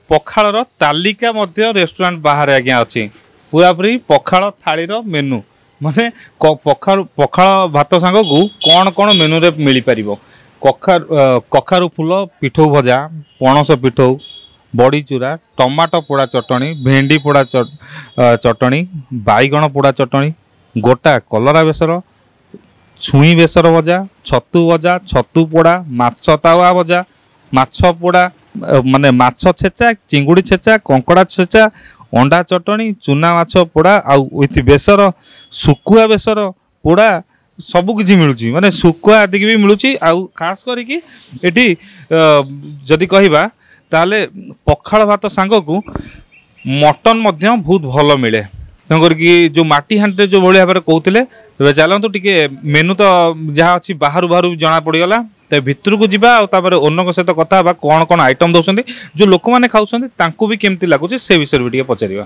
पखाळर तालिका मध्य रेस्टोरेंट बाहर आज्ञा अच्छी पूरापूरी पखाळ थालीर मेनू माने पखाळ भात सांग को कौन कौन मेनू रे मिल पार कखारू फूल पिठौ भजा पणस पिठौ बड़ी चूरा टमाटो पोड़ा चटणी भेंडी पोड़ा चटणी बैगण पोड़ा चटणी गोटा कलरा बेसर छुई बेसर भजा छतु पोड़ा माछ तावा भजा माछ पोड़ा माने माछ छेचा चिंगुड़ी छेचा कंकड़ा छेचा अंडा चटणी चूना माछ पोड़ा आउ विथ बेसर सुकुआ बेसर पोड़ा सब किसी मिलूँ माने सुकुआ आदि भी मिलूँ आउ खास करी एटी जदि कहबा ताले पखाळ भात सांग को मटन मध्य बहुत भल मिले तेणुकर जो माटी हांडी जो भाई भाव कहते चलतु टे मेनू तो जहाँ अच्छी बाहर बाहर जना पड़गला तो भितर को जापर ओनक सहित कथा कौन कौन आइटम दौरान जो लोक मैंने खाऊँ भी केमती लगुच से विषय भी पचार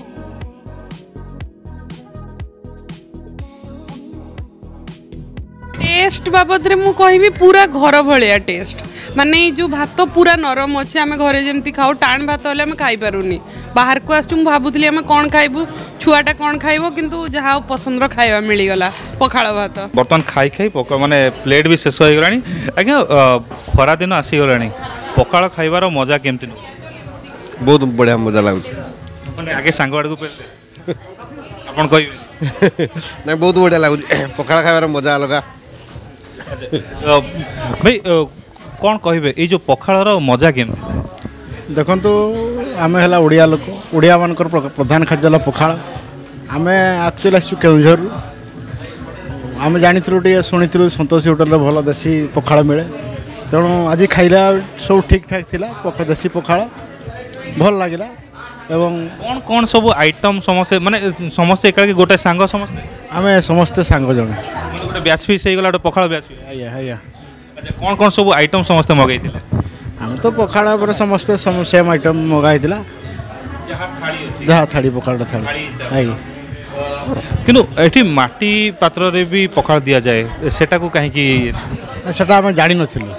टेस्ट बाबद रे मु कहबी पूरा घर भलिया टेस्ट माने जो भात पूरा नरम अच्छे आम घरे जमती खाऊ टाण भात हेल्ले आम खाई पारुनी बाहर को आसु भावुली आम कौन खाइबू छुआटा कौन खाइबो किंतु जहाँ पसंद खाइबा मिलगला पखाळ भात बर्तमान खाई खाई माने प्लेट भी शेष हो गलानी आज्ञा खरा दिन आसीगला पखाळ खाइबार मजा केमती बहुत बढ़िया मजा लगुच माने आगे सांग आड़ को पे आपन कहबे नहीं बहुत बढ़िया लगुच पखाळ खाइबार मजा अलगा भाई कौन कहे ये जो पखाळर मजा केमती देखो आम है ओडिया लोक ओडिया मानकर प्रधान खाद्य पखाळ आम एक्चुअली आसु केउझर आम जानी शुणी संतोषी होटेल भल देसी पखाळ मिले तेणु आज खाइला सब ठीक ठाक थिला देसी पखाळ भल लगिला एवं कौन कौन सब आइटम समस्ते माने समस्ते एका गोटे सांग समस्ते आम समस्ते सांग जन गोटे ब्याच फीस हो गला पखाळ ब्याच आज्ञा आज्ञा अच्छा कौन कौन सब आइटम समस्ते मगई आम तो पखाड़ पर समस्ते सेम आइटम मगाई जहाँ थाली पखाड़ थाली आज्ञा किंतु एठी माटी पात्र रे भी पखाळ दिया जाए सेटा को कहीं की सेटा हम जानि नथिलु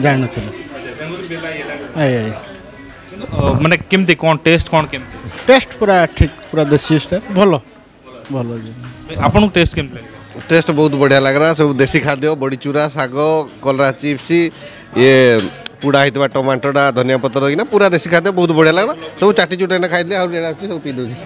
माने केमती कौन टेस्ट केमती पूरा ठीक पूरा देसी स्टाइल भलो भलो आपन टेस्ट केमती टेस्ट बहुत बढ़िया लग रहा है सब देसी खाद्य बड़ी चूरा साग कलरा चिप्स ये पुड़ा होता टमाटोटा धनिया पत्र कि पूरा देसी खाद्य बहुत बढ़िया लग रहा सब चाटी चुटा खाई सब पी दूसरी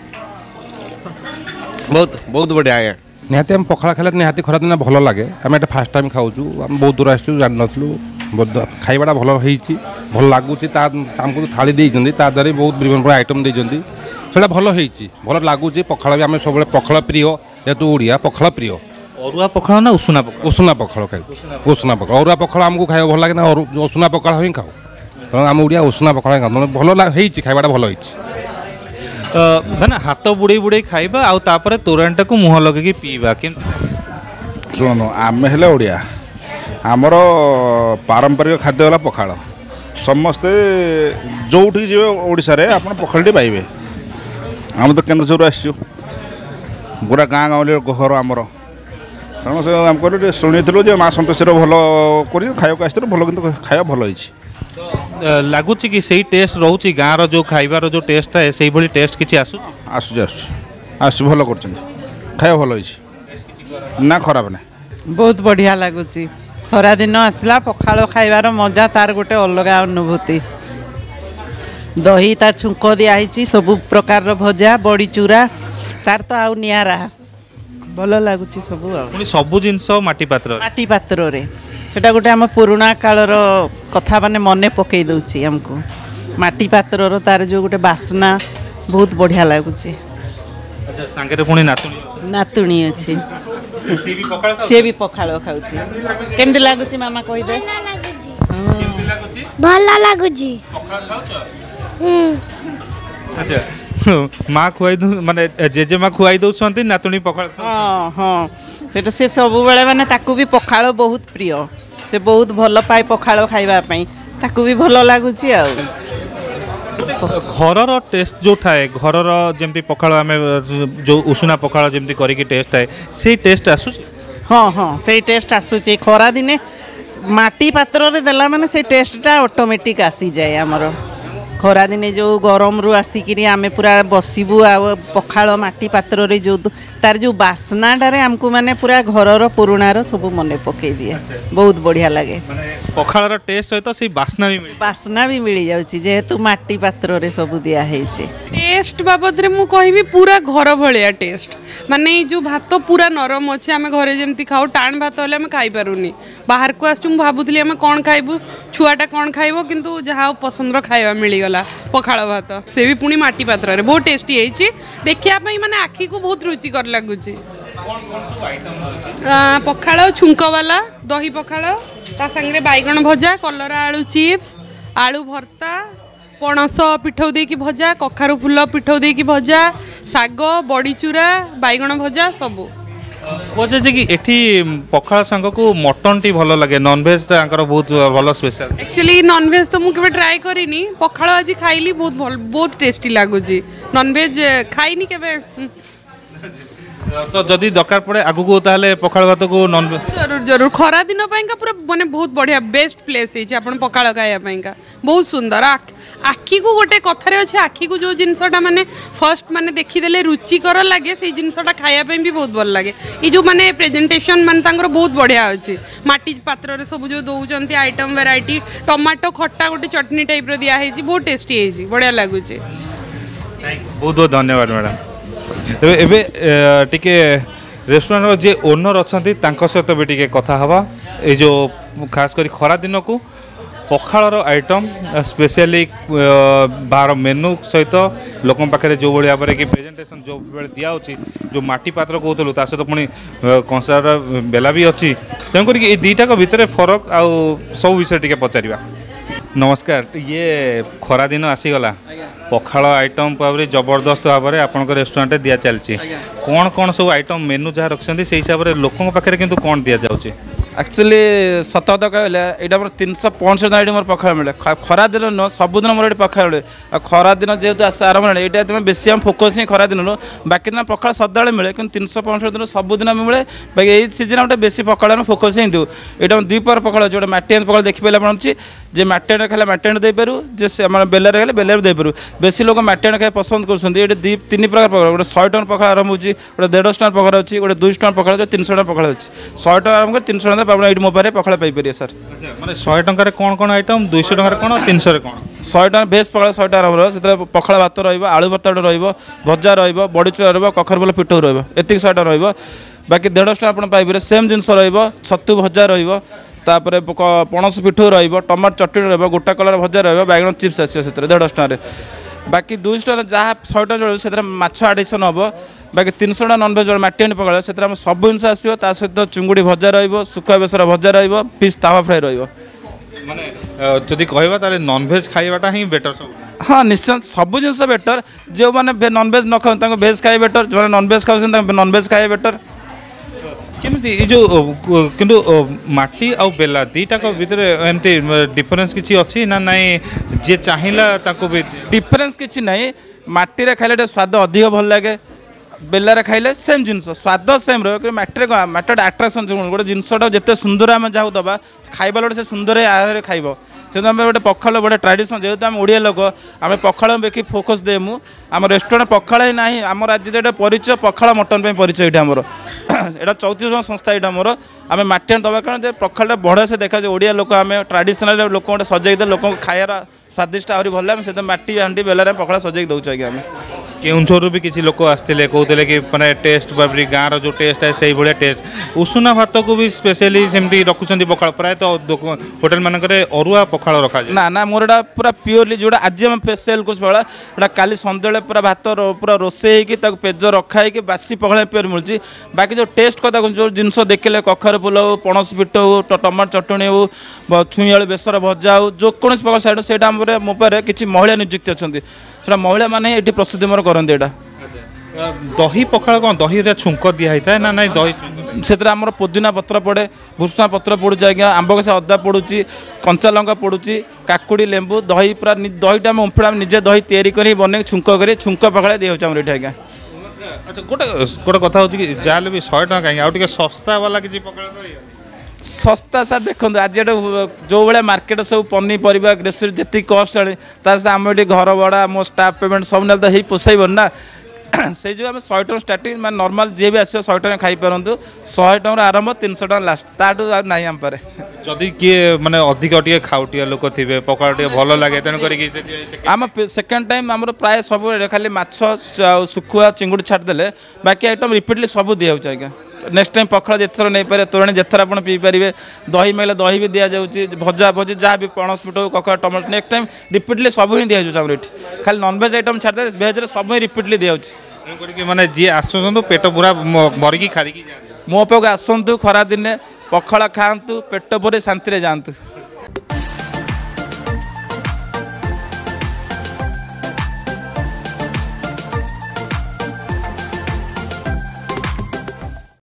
बहुत बहुत बढ़िया आज्ञा निहाती आम पखाळ खाइले निहाती खरा दिन भल लगे आम एटा फास्ट टाइम खाऊँ आम बहुत दूर आसू जान नथलु खाइबाटा भल होईची भल लगुच आमको थाली देइछन्ती ता द्वारा बहुत विभिन्न प्रकार आइटम देइछन्ती सेटा भल होईची भल लगुच पखाळ भी आम सब पखाळ प्रिय जेहेतु ओडिया पखाळ प्रिय अरुआ पखाळ ना उषुना पखाळ खाऊ उषुना पखाळ अरुआ पखाळ आमको खाइबा भल लागे ना उषुना पखाळ ही खाऊ तेणु आम ओडिया उषुना पखाळ खाऊ भल होईची खाइबाटा भल होईची माने हाथ बुड़े बुड़े खाइबा आउ तापर तोराणटा को मुह लगे पीवा के शुणु आम हेले ओडिया आमर पारंपरिक खाद्य है पखाळ समस्ते जो जी ओडिशा रे आपण पखाळटी पाइबे आम तो केन्दुझर आसचु पूरा गाँ गाँवली घर आमर तेणु से आम कहलु शुणी माँ संतोषी भल कर खाया आस भल कि खाया भल होती लगुच कि सही टेस्ट रोचे गाँव रो जो खाइबार जो टेस्ट है से भाई टेस्ट किसी आस भल कर खाया भल होती ना खराब ना बहुत बढ़िया लगुच खरा दिन आसला पखाळ खाइबार मजा तार गोटे अलग अनुभूति दही ता छुंक दिखाई सब प्रकार भजा बड़ी चूरा तार तो आउ नियारा भल लगुच सब जिनस माटी पात्र रे सेटा गोटे आम पुराणा कालर कथा माने मने पकई दउची हमको माटी पात्र तार जो गोटे बासना बहुत बढ़िया लगुच अच्छा सांगे पुणी नातुणी अच्छी सी भी पखाळ खाऊची केमती लगुच मामा कहि दे भल लगुच अच्छा माँ खुआई माने जेजे माँ खुआई दौरान नातुणी पखाळ हाँ हाँ सेटा से सब बेले माने ताकू भी पखाळ बहुत प्रिय से बहुत भल पाए पखाळ खाइबा पई ताकू भी भल लगुच घर टेस्ट जो थाए घर जमती पखाळ आम जो उषुना पखाळ जमती करिकी टेस्ट थाए से टेस्ट आसु हाँ हाँ से टेस्ट आसुची खरा दिने माटी पात्र रे देला माने से टेस्टटा ऑटोमेटिक आसी जाए हमर खरा दिने जो गरम रु आसिकी आमे पूरा बसबू आ पखाल माटी पात्र रे जो तार जो बास्नाटारे आमको माने पूरा घरर पुराणार सब मने पकई दिए बहुत बढ़िया लगे पखाळर टेस्ट सहित से बास्ना भी मिल जाउची जेहेतु माटी पात्र रे सब दिया हेचे टेस्ट बाबद रे मु कहबी पूरा घर भलिया टेस्ट माने जो भात पूरा नरम अच्छे आम घरे जमती खाऊ टाण भात हेल्ले आम खाई पारुनी बाहर को आसु भावुली आम कौन खाइबू छुआटा कौन खाइब किंतु जहाँ पसंद खाଇବା मिलगला पखाଳ भात से भी पुणी माटी पात्र रे बहुत टेस्टी है देखिया माने आखि को बहुत रुचिकर लगुच पखाଳ छुंक वाला दही पखाଳ ता संगे बैगण भजा कलरा आलू चिप्स आलू भर्ता पणस पिठौ देकी भजा कखारु फुल पिठौ देकी भजा साग बड़ी चूरा बैगण भजा सबू कहे कि एठी पखाळ संग को मटन टी भल लगे नॉनवेज बहुत भल स्पेशल एक्चुअली नॉनवेज तो मुझे ट्राए करिनी पखाळ आज खाइली बहुत टेस्टी लगुच नॉनवेज खाइनी केबे तो जदि दरकार पड़े आगु को ताले पखाळ भात को नॉनवेज जरूर जरूर खरा दिन पाइंका पूरा माने बहुत बढ़िया बेस्ट प्लेस है आपण पखाळ खाया पाइंका बहुत सुंदर आखि को गोटे कथारे अच्छे आखि को जो जिनसटा माने फर्स्ट माने देखीदेले रुचिकर लगे से जिनसटा खाया भी बहुत भल लगे ये जो माने प्रेजेंटेशन माने तांकर बहुत बढ़िया अच्छे माटी पात्र रे सब जो दौरान आइटम वेराइटी टमाटो खट्टा गोटे चटनी टाइप रो दिया है बहुत टेस्टी है बढ़िया लगुच बहुत बहुत धन्यवाद मैडम तेरे एबे टिके रेस्टोरेंट जे ओनर अच्छा सहित भी टिके कथा हवा ये जो खास करी खरा दिन को पखाळर आइटम स्पेशली बाहर मेनू सहित लोक पाखे जो भाई भाव कि प्रेजेंटेशन जो दिया जो माटी पात्र कहूँ सहित पुणी कंसार बेला भी अच्छी तेणुक ये दुईटा भितर फरक आउ सब विषय टिके पचार नमस्कार ये खरा दिन आसीगला पखाळ आइटम भाव जबरदस्त भाव में आपण रेस्टोरेंट दिया चलती कौन कौन सब आइटम मेनू जहाँ रखते से हिसाब से लोकों पाखे किंतु कौन दि जाऊँगी एक्चुअली सत कथा कहले यहाँ मोर 365 दिन मोर पखाळ मिले खरा दिन नुह सबुदिन मोर ये पखाळ मिले खरा दिन जेहतु आस आरंभ है ये तुम बेसी आम फोकस ही खरा दिन नु बाकी दिन पखाळ सदा मिले कि 365 दिन सबुदिन मिले बाकी यही सीजन गोटे बेसी पखाळ फोकस ही दू यहाँ दुईपर पखाळ जो माटी पखाळ देखिए अच्छी जे माटी खाले माटी देपारू जे बेलर खाले बेलर देपारू बेसी लोग माटी खाए पसंद कर तीन प्रकार पखाळ गोटे 100 टन पखाळ आरंभ होती गोटे 150 टन पखाळ अच्छी गोटे 200 टन पखाळ 300 टन पखाळ अच्छी 100 टन आरंभ कर 300 टन ये मोबाइल पखाळ पाइपर सर मैंने 100 टकर कौन कौन आइटम 200 टकर कौन 300 कौन 100 टन बेस पखाळ 100 टन आरंभ से पखाळ भात रही भर्ता भजा रड़ी चूड़ा रखर बोल पिठौ रही 100 टन रही बाकी 150 टन आप पाइपर सेम जिनस रतु भजा रहीपर पणस पिठौ टमाटो चटनी रहा गोटा कलर भजा रहा बैगण चिप्स आसो 150 टन बाकी 200 टन जहाँ 100 टन जो से माछ एडिशन हम बाकी 300 टन नॉनवेज माटी हांडी पकाळ से सब जिनस आसो ता सहित चुंगुड़ी भजा रुखा बेसर भजा रीज तावा फ्राए माने जदि कहबा ताले नॉनवेज खाइबाटा ही बेटर सब हाँ निश्चय सब जिनस बेटर जो मैंने नॉनवेज न खाऊ भेज खाए बेटर जो नॉनवेज खाऊ नॉनवेज खाए बेटर केमती जो किंतु माटी आ बेला दीटा भितर एमती डिफरेंस किसी अच्छी ना नाई जे चाहिला ताको भी डिफरेंस किसी नहीं माटी रे खाइले स्वाद अधिक भल लगे बेलार खाइले सेम जिनस स्वाद सेम रही माटी माटी आट्राक्शन गोटे जिनसा जिते सुंदर आम जाऊ दबा खाइबा लोटे से सुंदर आहार खाइब से गोटे पखाळ गोटे ट्राडिशन जेहेतु आम ओडिया लोक आम पखाळ बेकी फोकस देमु आम रेस्टोरेंट पखाळ ही ना आम राज्य परिचय पखाळ मटन परिचय ये आमर यहाँ 34 संस्था यहाँ मोर आम माटी दबा कारण पखाळ बढ़िया से देखा ओडिया लोक आम ट्राडिशनल लोक गोटे सजाई दे लोक खाइबार स्वादिष्ट आहरी भल से माटी हांडी बेलार पखाळ सजाई दौच आज्ञा आम केउंझर भी किसी लोक आसते कहते कि मैंने टेस्ट गाँव जो टेस्ट है से भाया टेस्ट उषुना भात को भी स्पेशली सेमती रखुच्च पखाळ प्राय तो होटेल मानक अरुआ पखाळ रखा ना ना मोर पूरा प्योरली जोड़ा आज आम सेल को पखाळ काली सन्ध्या पूरा भात पूरा रोषे पेज रखाई बासी पखाळ प्योर मिलूँ बाकी जो टेस्ट कथा जो जिनस देखिले कखर फुल हो पणस पिठ हो टमाटो चटनी हो छुई आलू बेसर भजा हो जो कौन पखाळ साइड से मो पारे किसी महिला नियुक्त अच्छा महिला मैंने ये प्रस्तुति मोर करते दही पखाळ कौन दही छुंक दिखाई था ना ना दही से पुदीना पत्र पड़े भुसुआ पत्र पड़ुची आज्ञा आंब कषा अदा पड़ुची कंचा लंका पड़ुची काकुड़ी लेंबू दही पूरा दहीटा आम उंफड़ा निजे दही तैयारी कर बन छुंक कर छुंक पखाळ दी आम ये आज्ञा अच्छा गोटे गोटे कथा हो जहाँ भी 100 टका कहीं आउ सस्ता वाला किसी पखाळ सस्ता सार देखो आज जो भाया मार्केट सब पनीपरिया ग्रोसरी जी कस्ट आने आम ये घर भड़ा मो स्टाफ पेमेंट सब ना तो पोसाइबन ना से जो आम 100 टका स्टार्टिंग मैं नॉर्मल जी भी आस 100 टका खाई पारंतु 100 टका आरंभ 300 टका लास्ट ताठू ना आम पारे जदि किए माने अधिक टिके खाउटिया लोक थिबे पखाड़ टिके भलो लागे तेन करी आम सेकेंड टाइम आम प्राय सब खाली माछ सुखुआ चिंगुड़ी छाड़ देले बाकी आइटम रिपीटली सब दिया आज्ञा नेक्स्ट टाइम पखाड़ जितर नहीं पारे तोराणी जितर आप पी पारे दही मेले दही भी दि जाऊँगी भजा भजी जहाँ भी पणस पिट ककड़ा टमाटो नेक्स्ट टाइम रिपीटली सब ही दि जाऊँ खाली नॉनवेज आइटम छाड़े भेज सब ही रिपीटली दि जाऊँगी माने जी आसुछन पेट पूरा मरिकी खारिकी मो पाक आसतु खरा दिने पखाड़ खातु पेट भरी शांति जातु।